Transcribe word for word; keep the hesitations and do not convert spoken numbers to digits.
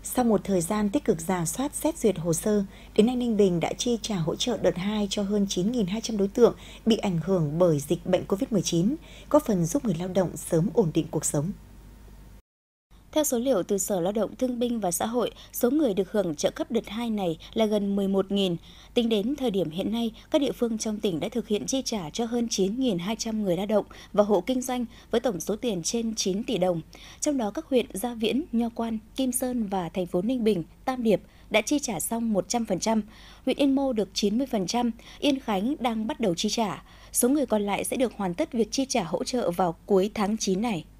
Sau một thời gian tích cực rà soát xét duyệt hồ sơ, đến nay Ninh Bình đã chi trả hỗ trợ đợt hai cho hơn chín nghìn hai trăm đối tượng bị ảnh hưởng bởi dịch bệnh covid mười chín, góp phần giúp người lao động sớm ổn định cuộc sống. Theo số liệu từ Sở Lao động Thương binh và Xã hội, số người được hưởng trợ cấp đợt hai này là gần mười một nghìn. Tính đến thời điểm hiện nay, các địa phương trong tỉnh đã thực hiện chi trả cho hơn chín nghìn hai trăm người lao động và hộ kinh doanh với tổng số tiền trên chín tỷ đồng. Trong đó các huyện Gia Viễn, Nho Quan, Kim Sơn và thành phố Ninh Bình, Tam Điệp đã chi trả xong một trăm phần trăm, huyện Yên Mô được chín mươi phần trăm, Yên Khánh đang bắt đầu chi trả. Số người còn lại sẽ được hoàn tất việc chi trả hỗ trợ vào cuối tháng chín này.